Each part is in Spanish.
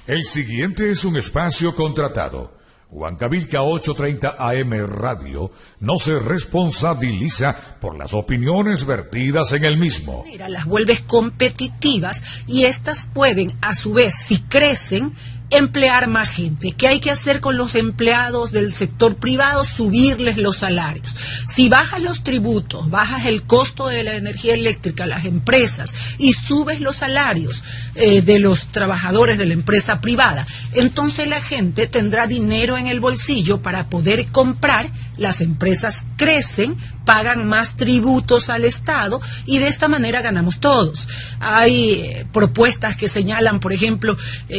El siguiente es un espacio contratado. Huancavilca 830 AM Radio no se responsabiliza por las opiniones vertidas en el mismo. Las vuelves competitivas y estas pueden, a su vez, si crecen, emplear más gente. ¿Qué hay que hacer con los empleados del sector privado? Subirles los salarios. Si bajas los tributos, bajas el costo de la energía eléctrica a las empresas y subes los salarios de los trabajadores de la empresa privada, entonces la gente tendrá dinero en el bolsillo para poder comprar, las empresas crecen, pagan más tributos al Estado y de esta manera ganamos todos. Hay propuestas que señalan, por ejemplo,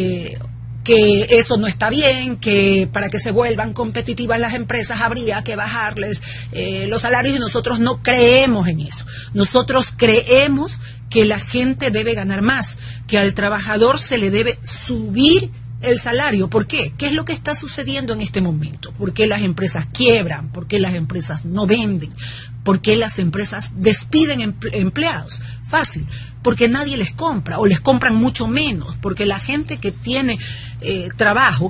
que eso no está bien, que para que se vuelvan competitivas las empresas habría que bajarles los salarios, y nosotros no creemos en eso. Nosotros creemos que la gente debe ganar más, que al trabajador se le debe subir el salario. ¿Por qué? ¿Qué es lo que está sucediendo en este momento? ¿Por qué las empresas quiebran? ¿Por qué las empresas no venden? ¿Por qué las empresas despiden empleados? Fácil, porque nadie les compra o les compran mucho menos, porque la gente que tiene trabajo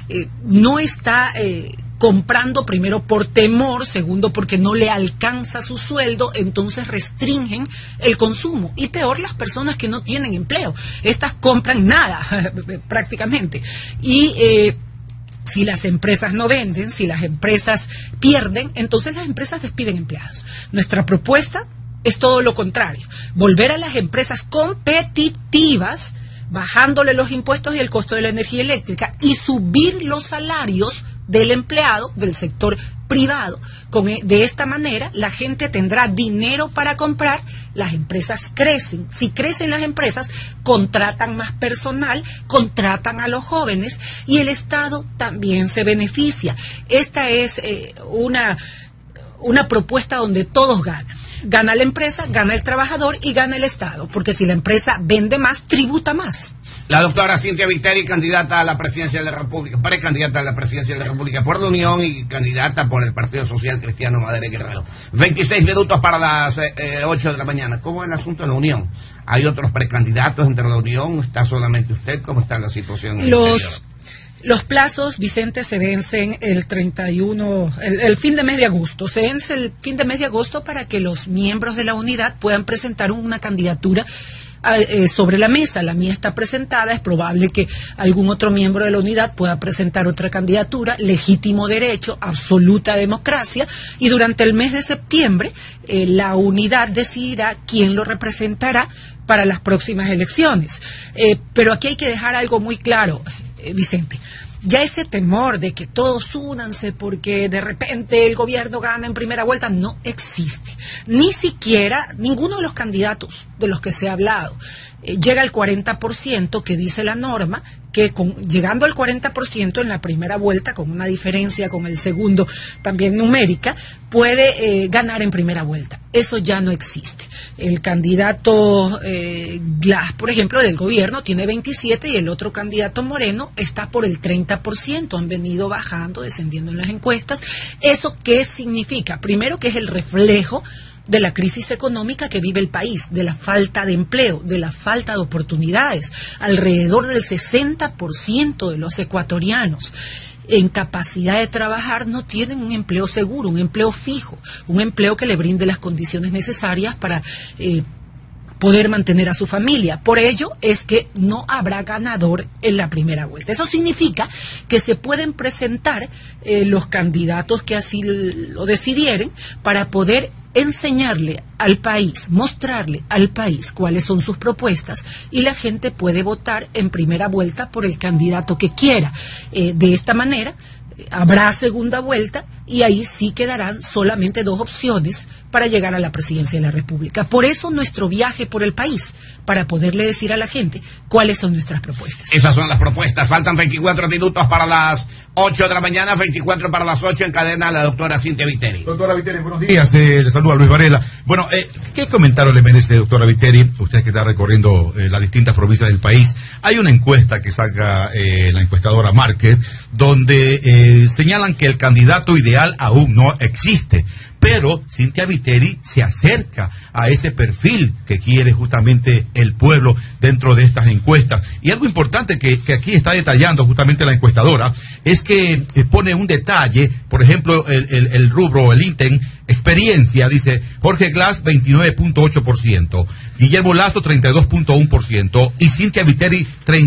no está comprando, primero por temor, segundo porque no le alcanza su sueldo, entonces restringen el consumo. Y peor, las personas que no tienen empleo, estas compran nada prácticamente. Y si las empresas no venden, si las empresas pierden, entonces las empresas despiden empleados. Nuestra propuesta es todo lo contrario, volver a las empresas competitivas, bajándole los impuestos y el costo de la energía eléctrica y subir los salarios del empleado del sector privado. De esta manera la gente tendrá dinero para comprar, las empresas crecen. Si crecen las empresas, contratan más personal, contratan a los jóvenes y el Estado también se beneficia. Esta es una propuesta donde todos ganan. Gana la empresa, gana el trabajador y gana el Estado, porque si la empresa vende más, tributa más. La doctora Cynthia Viteri, candidata a la presidencia de la República, precandidata a la presidencia de la República por la Unión y candidata por el Partido Social Cristiano Madre Guerrero. 26 minutos para las 8 de la mañana. ¿Cómo es el asunto de la Unión? ¿Hay otros precandidatos entre la Unión? ¿Está solamente usted? ¿Cómo está la situación en el interior? Los plazos, Vicente, se vencen el 31, el fin de mes de agosto. Se vence el fin de mes de agosto para que los miembros de la unidad puedan presentar una candidatura sobre la mesa. La mía está presentada, es probable que algún otro miembro de la unidad pueda presentar otra candidatura, legítimo derecho, absoluta democracia, y durante el mes de septiembre la unidad decidirá quién lo representará para las próximas elecciones. Pero aquí hay que dejar algo muy claro, Vicente. Ya ese temor de que todos únanse porque de repente el gobierno gana en primera vuelta no existe. Ni siquiera ninguno de los candidatos de los que se ha hablado llega al 40% que dice la norma, que llegando al 40% en la primera vuelta, con una diferencia con el segundo también numérica, puede ganar en primera vuelta. Eso ya no existe. El candidato Glass, por ejemplo, del gobierno, tiene 27 y el otro candidato Moreno está por el 30%. Han venido bajando, descendiendo en las encuestas. ¿Eso qué significa? Primero, que es el reflejo de la crisis económica que vive el país, de la falta de empleo, de la falta de oportunidades. Alrededor del 60% de los ecuatorianos en capacidad de trabajar no tienen un empleo seguro, un empleo fijo, un empleo que le brinde las condiciones necesarias para poder mantener a su familia. Por ello es que no habrá ganador en la primera vuelta. Eso significa que se pueden presentar los candidatos que así lo decidieren para poder enseñarle al país, mostrarle al país cuáles son sus propuestas, y la gente puede votar en primera vuelta por el candidato que quiera. De esta manera habrá segunda vuelta y ahí sí quedarán solamente dos opciones para llegar a la presidencia de la República. Por eso nuestro viaje por el país, para poderle decir a la gente cuáles son nuestras propuestas. Esas son las propuestas. Faltan 24 minutos para las 8 de la mañana, 24 para las 8, en cadena la doctora Cynthia Viteri. Doctora Viteri, buenos días. Le saluda Luis Varela. Bueno, ¿qué comentario le merece, doctora Viteri, usted que está recorriendo las distintas provincias del país? Hay una encuesta que saca la encuestadora Market, donde señalan que el candidato ideal aún no existe, pero Cynthia Viteri se acerca a ese perfil que quiere justamente el pueblo dentro de estas encuestas. Y algo importante que aquí está detallando justamente la encuestadora es que pone un detalle, por ejemplo, el rubro, el ítem, experiencia, dice Jorge Glass 29.8%, Guillermo Lazo 32.1% y Cynthia Viteri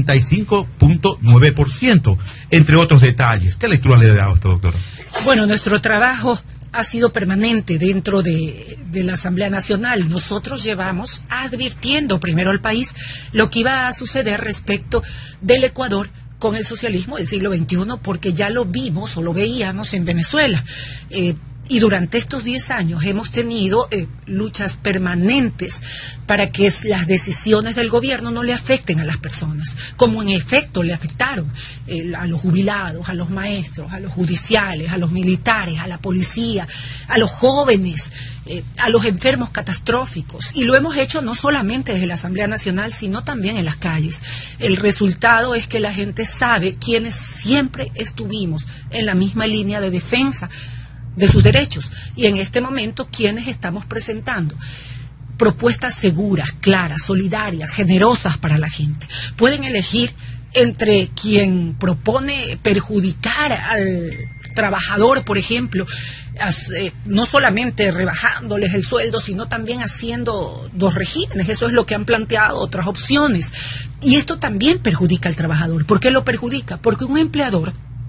35.9%, entre otros detalles. ¿Qué lectura le da a esto, doctora? Bueno, nuestro trabajo ha sido permanente dentro de la Asamblea Nacional. Nosotros llevamos advirtiendo primero al país lo que iba a suceder respecto del Ecuador con el socialismo del siglo XXI, porque ya lo vimos o lo veíamos en Venezuela. Y durante estos 10 años hemos tenido luchas permanentes para que las decisiones del gobierno no le afecten a las personas, como en efecto le afectaron a los jubilados, a los maestros, a los judiciales, a los militares, a la policía, a los jóvenes, a los enfermos catastróficos. Y lo hemos hecho no solamente desde la Asamblea Nacional, sino también en las calles. El resultado es que la gente sabe quiénes siempre estuvimos en la misma línea de defensa de sus derechos, y en este momento quienes estamos presentando propuestas seguras, claras, solidarias, generosas para la gente. Pueden elegir entre quien propone perjudicar al trabajador, por ejemplo, no solamente rebajándoles el sueldo, sino también haciendo 2 regímenes. Eso es lo que han planteado otras opciones, y esto también perjudica al trabajador. ¿Por qué lo perjudica? Porque un empleador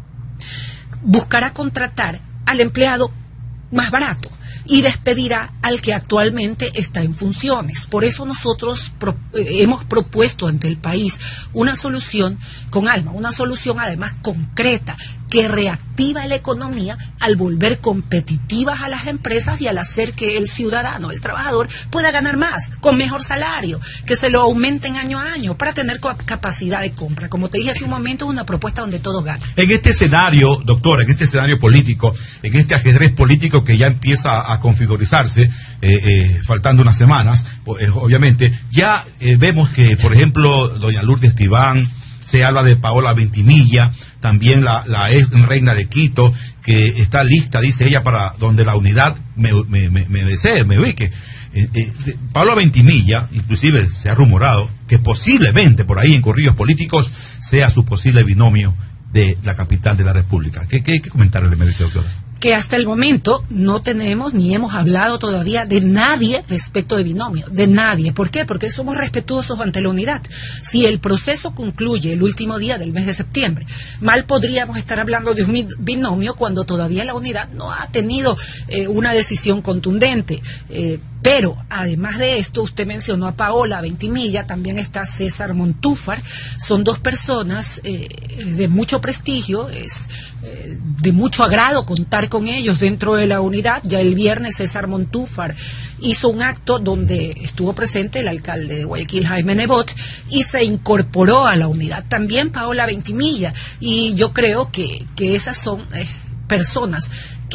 buscará contratar al empleado más barato y despedirá al que actualmente está en funciones. Por eso nosotros hemos propuesto ante el país una solución con alma, una solución además concreta, que reactiva la economía al volver competitivas a las empresas y al hacer que el ciudadano, el trabajador, pueda ganar más, con mejor salario, que se lo aumenten año a año para tener capacidad de compra. Como te dije hace un momento, es una propuesta donde todos ganan. En este escenario, doctora, en este escenario político, en este ajedrez político que ya empieza a configurizarse, faltando unas semanas, obviamente, ya vemos que, por ejemplo, doña Lourdes Tibán, se habla de Paola Ventimilla, también la ex reina de Quito, que está lista, dice ella, para donde la unidad me desee, me ubique. Paola Ventimilla, inclusive se ha rumorado que posiblemente por ahí en corrillos políticos sea su posible binomio de la capital de la República. ¿Qué comentario le merece, doctora? Que hasta el momento no tenemos ni hemos hablado todavía de nadie respecto de binomio, de nadie. ¿Por qué? Porque somos respetuosos ante la unidad. Si el proceso concluye el último día del mes de septiembre, mal podríamos estar hablando de un binomio cuando todavía la unidad no ha tenido una decisión contundente. Pero, además de esto, usted mencionó a Paola Ventimilla, también está César Montúfar. Son 2 personas de mucho prestigio, es de mucho agrado contar con ellos dentro de la unidad. Ya el viernes César Montúfar hizo un acto donde estuvo presente el alcalde de Guayaquil, Jaime Nebot, y se incorporó a la unidad también Paola Ventimilla. Y yo creo que esas son personas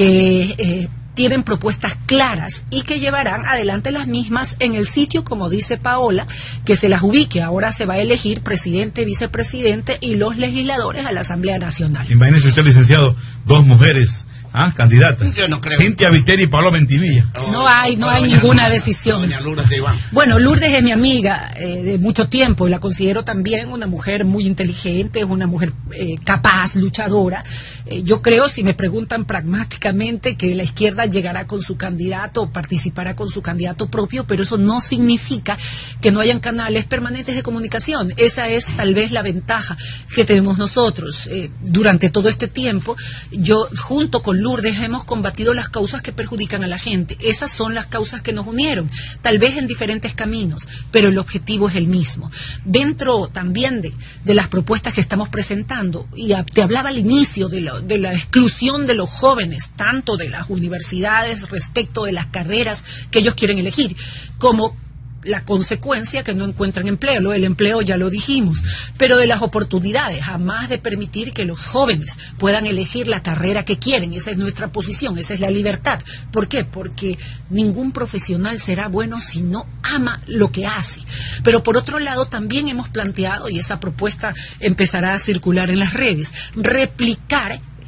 que tienen propuestas claras y que llevarán adelante las mismas en el sitio, como dice Paola, que se las ubique. Ahora se va a elegir presidente, vicepresidente y los legisladores a la Asamblea Nacional. Imagínese usted, licenciado, 2 mujeres candidatas. Yo no creo. Cynthia Viteri y Paola Ventimilla. No hay ninguna decisión. Doña Lourdes Tibán. Bueno, Lourdes es mi amiga de mucho tiempo y la considero también una mujer muy inteligente, es una mujer capaz, luchadora. Yo creo, si me preguntan pragmáticamente, que la izquierda llegará con su candidato, participará con su candidato propio, pero eso no significa que no hayan canales permanentes de comunicación. Esa es tal vez la ventaja que tenemos nosotros. Durante todo este tiempo, yo junto con Lourdes hemos combatido las causas que perjudican a la gente. Esas son las causas que nos unieron, tal vez en diferentes caminos, pero el objetivo es el mismo. Dentro también de las propuestas que estamos presentando, y te hablaba al inicio de la exclusión de los jóvenes, tanto de las universidades respecto de las carreras que ellos quieren elegir, como la consecuencia que no encuentran empleo. Lo del empleo ya lo dijimos, pero de las oportunidades, jamás de permitir que los jóvenes puedan elegir la carrera que quieren. Esa es nuestra posición, esa es la libertad. ¿Por qué? Porque ningún profesional será bueno si no ama lo que hace. Pero por otro lado también hemos planteado, y esa propuesta empezará a circular en las redes, replicar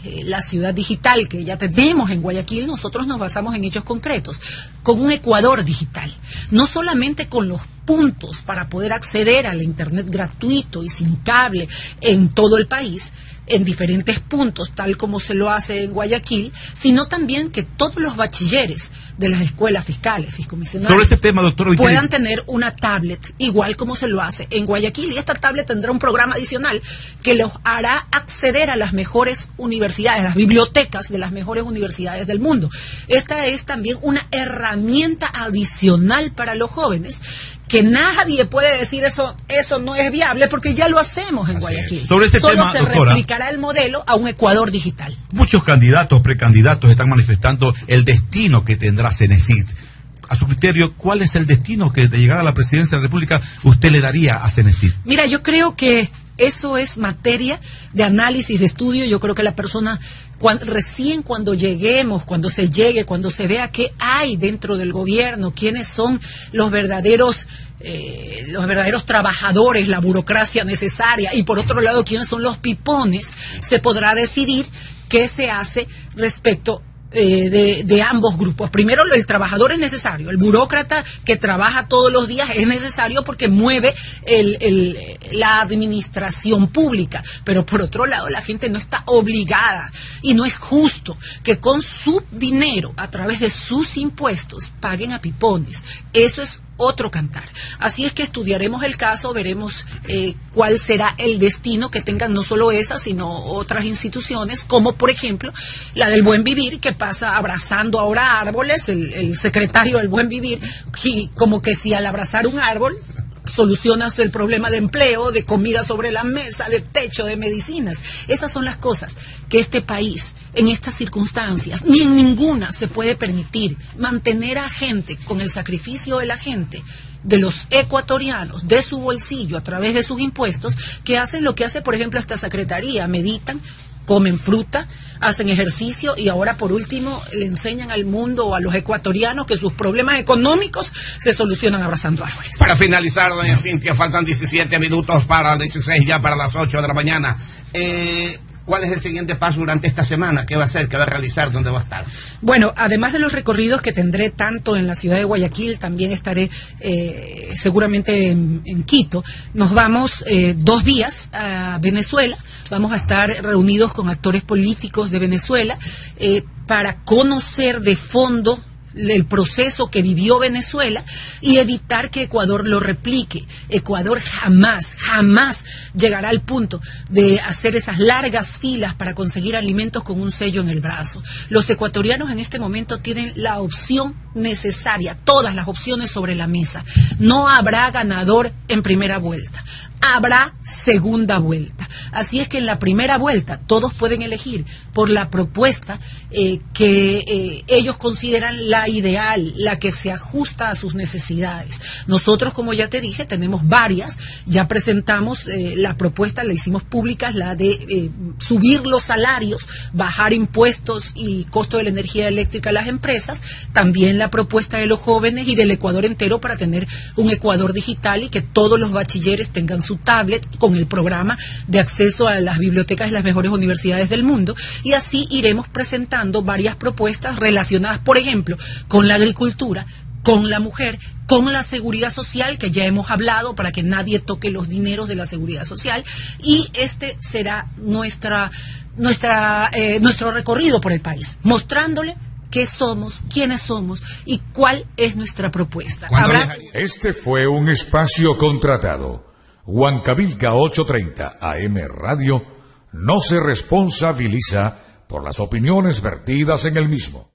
la ciudad digital que ya tenemos en Guayaquil, nosotros nos basamos en hechos concretos, con un Ecuador digital, no solamente con los puntos para poder acceder al internet gratuito y sin cable en todo el país, en diferentes puntos, tal como se lo hace en Guayaquil, sino también que todos los bachilleres de las escuelas fiscales, fiscomisionarias, sobre ese tema, doctor, puedan tener una tablet, igual como se lo hace en Guayaquil, y esta tablet tendrá un programa adicional que los hará acceder a las mejores universidades, las bibliotecas de las mejores universidades del mundo. Esta es también una herramienta adicional para los jóvenes, que nadie puede decir eso no es viable, porque ya lo hacemos en Guayaquil. Sobre este Solo tema, se doctora, replicará el modelo a un Ecuador digital. Muchos candidatos, precandidatos están manifestando el destino que tendrá Cenecit. A su criterio, ¿cuál es el destino que de llegar a la presidencia de la República usted le daría a Cenecit? Mira, yo creo que eso es materia de análisis, de estudio. Yo creo que la persona, recién cuando lleguemos, cuando se vea qué hay dentro del gobierno, quiénes son los verdaderos trabajadores, la burocracia necesaria, y por otro lado quiénes son los pipones, se podrá decidir qué se hace respecto de ambos grupos. Primero, el trabajador es necesario, el burócrata que trabaja todos los días es necesario porque mueve la administración pública, pero por otro lado la gente no está obligada, y no es justo que con su dinero, a través de sus impuestos, paguen a pipones. Eso es otro cantar. Así es que estudiaremos el caso, veremos cuál será el destino que tengan no solo esas, sino otras instituciones, como por ejemplo la del Buen Vivir, que pasa abrazando ahora árboles, el secretario del Buen Vivir, y como que si al abrazar un árbol solucionas el problema de empleo, de comida sobre la mesa, de techo, de medicinas. Esas son las cosas que este país, en estas circunstancias, ni en ninguna se puede permitir, mantener a gente con el sacrificio de la gente, de los ecuatorianos, de su bolsillo, a través de sus impuestos, que hacen lo que hace, por ejemplo, esta secretaría: meditan, comen fruta, hacen ejercicio, y ahora por último le enseñan al mundo o a los ecuatorianos que sus problemas económicos se solucionan abrazando árboles. Para finalizar, doña Cintia, faltan 17 minutos para 16, ya para las 8 de la mañana. ¿Cuál es el siguiente paso durante esta semana? ¿Qué va a hacer? ¿Qué va a realizar? ¿Dónde va a estar? Bueno, además de los recorridos que tendré tanto en la ciudad de Guayaquil, también estaré seguramente en Quito. Nos vamos 2 días a Venezuela. Vamos a estar reunidos con actores políticos de Venezuela para conocer de fondo el proceso que vivió Venezuela y evitar que Ecuador lo replique. Ecuador jamás llegará al punto de hacer esas largas filas para conseguir alimentos con un sello en el brazo. Los ecuatorianos en este momento tienen la opción necesaria, todas las opciones sobre la mesa. No habrá ganador en primera vuelta, habrá segunda vuelta. Así es que en la primera vuelta todos pueden elegir por la propuesta que ellos consideran la ideal, la que se ajusta a sus necesidades. Nosotros, como ya te dije, tenemos varias. Ya presentamos la propuesta, la hicimos pública, la de subir los salarios, bajar impuestos y costo de la energía eléctrica a las empresas. También la propuesta de los jóvenes y del Ecuador entero para tener un Ecuador digital y que todos los bachilleres tengan su tablet con el programa de acceso a las bibliotecas de las mejores universidades del mundo. Y así iremos presentando varias propuestas relacionadas, por ejemplo, con la agricultura, con la mujer, con la seguridad social, que ya hemos hablado, para que nadie toque los dineros de la seguridad social, y este será nuestro recorrido por el país, mostrándole qué somos, quiénes somos y cuál es nuestra propuesta. Este fue un espacio contratado. Huancavilca 830 AM Radio no se responsabiliza por las opiniones vertidas en el mismo.